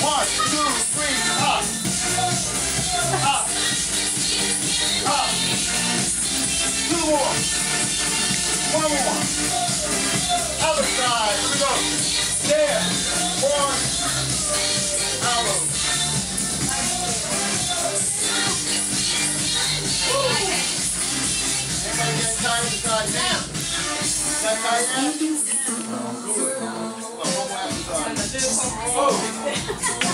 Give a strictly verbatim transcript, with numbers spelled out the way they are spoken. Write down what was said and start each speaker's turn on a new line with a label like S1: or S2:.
S1: One, two, three, up. Up. Up. Two more. One more. Other side. Here we go. There. One. Elbow. Everybody getting tired of the side now. That tight now? One more after side. Oh.